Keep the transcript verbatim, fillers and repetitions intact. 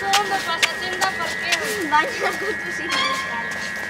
secondo passaggio da parcheggio. Bagna con tu si